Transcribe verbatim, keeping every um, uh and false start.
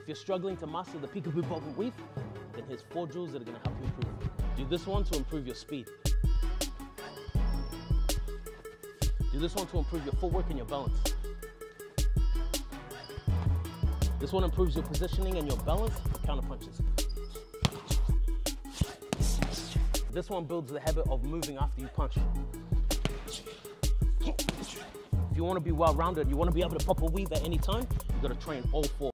you're struggling to master the Peekaboo Weave, then here's four drills that are gonna help you improve. Do this one to improve your speed. Do this one to improve your footwork and your balance. This one improves your positioning and your balance for counter punches. This one builds the habit of moving after you punch. If you want to be well-rounded, you want to be able to pop a weave at any time, you got to train all four.